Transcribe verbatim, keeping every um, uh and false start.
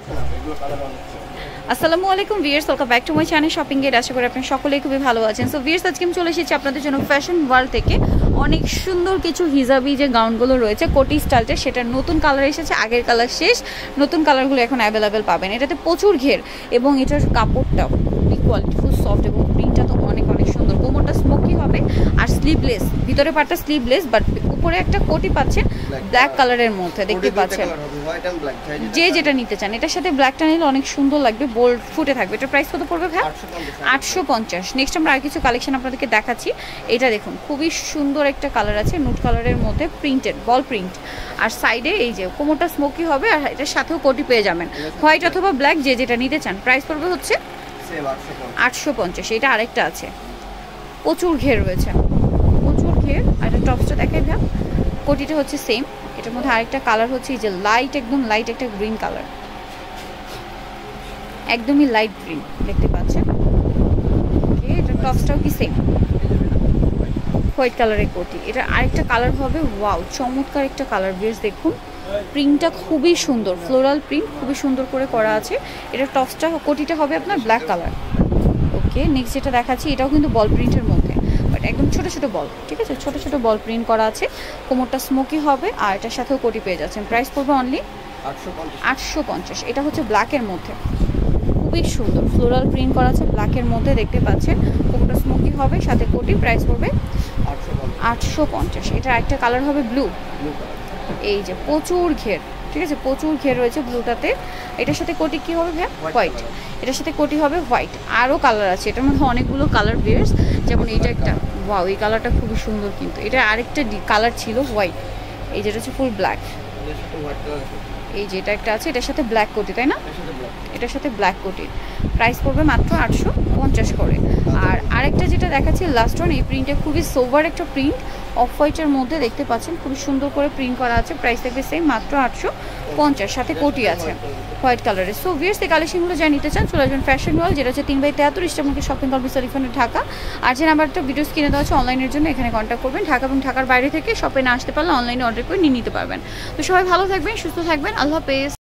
আসসালামু আলাইকুম viewers, welcome back to my channel shopping gate. আশা করি আপনারা সকলেই খুবই ভালো আছেন। সো ভিউয়ার্স, আজকে আমি চলে এসেছি আপনাদের জন্য ফ্যাশন ওয়ার্ল্ড থেকে অনেক সুন্দর কিছু হিজাবি যে গাউনগুলো রয়েছে কোটি স্টাইলটা, সেটার নতুন কালার এসেছে, আগের কালার শেষ, নতুন কালারগুলো এখন অ্যাভেলেবেল পাবেন। এটাতে প্রচুর ঘের এবং এটার কাপড়টা খুবই কোয়ালিটিফুল, সফট এবং প্রিন্টটা তো অনেক অনেক সুন্দর। কোমরটা স্মোকি হবে আর স্লিভলেস, ভিতরে পাটটা স্লিভলেস, বাট উপরে একটা কোটি পাচ্ছেন ব্ল্যাক কালারের মধ্যে, দেখতে পাচ্ছেন। যে যেটা নিতে চান, এটার সাথে ব্ল্যাকটা নিলে অনেক সুন্দর লাগবে, বোল্ড ফুটে থাকবে। এটার প্রাইস কত পড়বে ভাই? আটশো পঞ্চাশ। নেক্সট আমরা আর কিছু কালেকশন আপনাদেরকে দেখাচ্ছি। এটা দেখুন, খুবই সুন্দর একটা কালার আছে, নুট কালারের মধ্যে প্রিন্টেড, বল প্রিন্ট। আর সাইডে এই যে কোমরটা স্মোকি হবে, আর এটার সাথেও কোটি পেয়ে যাবেন, হোয়াইট অথবা ব্ল্যাক, যে যেটা নিতে চান। প্রাইস পড়বে হচ্ছে আটশো পঞ্চাশ। এটা আরেকটা আছে, প্রচুর ঘের রয়েছে, প্রচুর ঘের। আর এটা টপসটা দেখাই ভাই, কোটিটা হচ্ছে সেম। এটার মধ্যে আরেকটা কালার হচ্ছে এই যে লাইট, একদম লাইট একটা গ্রিন কালার, একদমই লাইট গ্রিন, দেখতে পাচ্ছেন। ওকে, এটা টপসটাও কি সেম, হোয়াইট কালারের কোটি। এটা আরেকটা কালার হবে, ওয়াও চমৎকার একটা কালার। বেশ দেখুন, প্রিন্টটা খুবই সুন্দর, ফ্লোরাল প্রিন্ট খুবই সুন্দর করে করা আছে। এটা টপসটা, কোটিটা হবে আপনার ব্ল্যাক কালার। ওকে, নেক্সট যেটা দেখাচ্ছি, এটাও কিন্তু বল প্রিন্টের মধ্যে, বাট একদম ছোট ছোট বল, ঠিক আছে, ছোট ছোট বল প্রিন্ট করা আছে। কোমরটা স্মোকি হবে আর এটার সাথেও কোটি পেয়ে যাচ্ছেন। প্রাইস পড়বে অনলি আটশো পঞ্চাশ। এটা হচ্ছে ব্ল্যাকের মধ্যে, খুবই সুন্দর ফ্লোরাল প্রিন্ট করা আছে ব্ল্যাকের মধ্যে, দেখতে পাচ্ছেন। কোমরটা স্মোকি হবে, সাথে কোটি। প্রাইস পড়বে আটশো পঞ্চাশ। এটা একটা কালার হবে ব্লু, এই যে প্রচুর ঘের, ঠিক আছে, প্রচুর ঘের রয়েছে ব্লুটাতে। এটার সাথে কোটি কি হবে ভাই? হোয়াইট। এটার সাথে কোটি হবে হোয়াইট। আরও কালার আছে, এটার মধ্যে অনেকগুলো কালার বেরস, যেমন এইটা একটা, ওয়াও এই কালারটা খুবই সুন্দর। কিন্তু এটা আরেকটা কালার ছিল হোয়াইট, এই যেটা হচ্ছে ফুল ব্ল্যাক, এই যে এটা একটা আছে, এটার সাথে ব্ল্যাক কোটি, তাই না? এটার সাথে ব্ল্যাক কোটি। প্রাইস পড়বে মাত্র আটশো পঞ্চাশ করে। আর আরেকটা যেটা দেখাচ্ছি লাস্ট ওয়ান, এই প্রিন্টটা খুবই সোভার একটা প্রিন্ট, অফ হোয়াইটের মধ্যে, দেখতে পাচ্ছেন, খুবই সুন্দর করে প্রিন্ট করা আছে। প্রাইস থাকবে সেম, মাত্র আটশো পঞ্চাশ, সাথে কোটি আছে হোয়াইট কালারের। সো ভিউয়ার্স, এই কালেকশনগুলো যা নিতে চান চলে আসবেন ফ্যাশন ওয়ার্ল্ড, যেটা হচ্ছে তিন বাই তেয়াত্তর ইস্টার্নকে শপিং কমপ্লেক্স এলিফ্যান্ট ঢাকা। আর যে নাম্বারটা ভিডিও স্ক্রিনে দেওয়া আছে অনলাইনের জন্য, এখানে কন্ট্যাক্ট করবেন। ঢাকা এবং ঢাকার বাইরে থেকে শপে না আসতে পারলে অনলাইনে অর্ডার করে নিয়ে নিতে পারবেন। তো সবাই ভালো থাকবেন, সুস্থ থাকবেন, আল্লাহ হাফেজ।